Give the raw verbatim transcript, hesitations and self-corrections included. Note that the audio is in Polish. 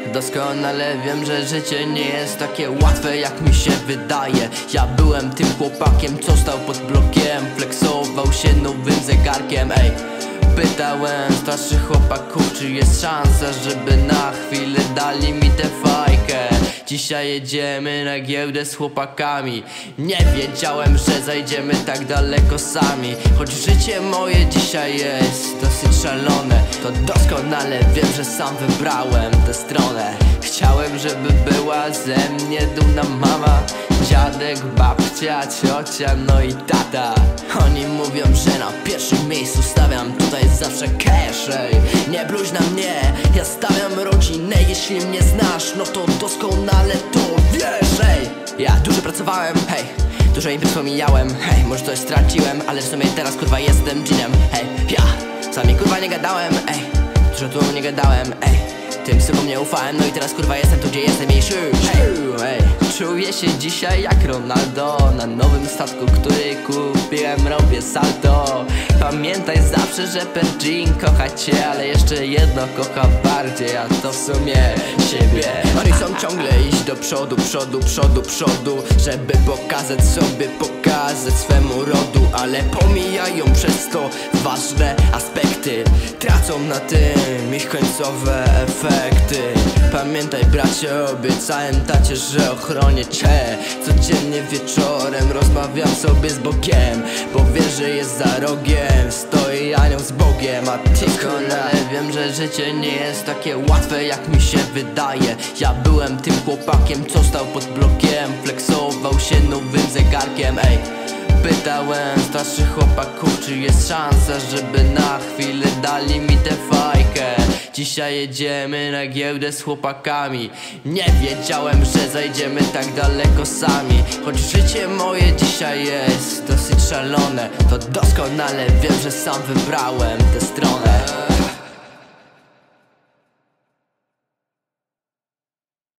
Doskonale wiem, że życie nie jest takie łatwe, jak mi się wydaje. Ja byłem tym chłopakiem, co stał pod blokiem, flexował się nowym zegarkiem, ej. Pytałem starszych chłopaków, czy jest szansa, żeby na chwilę dali mi tę fajkę. Dzisiaj jedziemy na giełdę z chłopakami. Nie wiedziałem, że zajdziemy tak daleko sami. Choć życie moje dzisiaj jest dosyć szalone, to doskonale wiem, że sam wybrałem tę stronę. Chciałem, żeby była ze mnie dumna mama, dziadek, babcia, ciocia, no i tata. Oni mówią, że na pierwszym miejscu stawiam tutaj zawsze cash, ej. Nie bluź na mnie, ja stawiam rodzinę. Jeśli mnie znasz, no to doskonale to wiesz, ej. Ja dużo pracowałem, hej, dużo imprez pomijałem, hej. Może coś straciłem, ale w sumie teraz kurwa jestem dżinem, hej. Ja sami kurwa nie gadałem, ej. Dużo tu nie gadałem, ej. Tym sobą nie ufałem, no i teraz kurwa jestem tu, gdzie jestem i shu, hej, ej. Czuję się dzisiaj jak Ronaldo na nowym statku, który kupiłem, robię salto. Pamiętaj zawsze, że Pergin kocha cię, ale jeszcze jedno kocha bardziej, a to w sumie siebie. Oni chcą ciągle iść do przodu, przodu, przodu, przodu, żeby pokazać sobie, pokazać swemu rodu, ale pomijają przez to ważne aspekty. Tracą na tym ich końcowe efekty. Pamiętaj bracie, obiecałem tacie, że ochronię cię. Codziennie wieczorem rozmawiam sobie z Bogiem, bo wiesz, że jest za rogiem, stoi anioł z Bogiem, a ty doskonale wiem, że życie nie jest takie łatwe, jak mi się wydaje. Ja byłem tym chłopakiem, co stał pod blokiem, flexował się nowym zegarkiem, ej. Pytałem starszych chłopaków, czy jest szansa, żeby na chwilę dali mi tę fajkę. Dzisiaj jedziemy na giełdę z chłopakami. Nie wiedziałem, że zajdziemy tak daleko sami. Choć życie moje dzisiaj jest dosyć szalone, to doskonale wiem, że sam wybrałem tę stronę.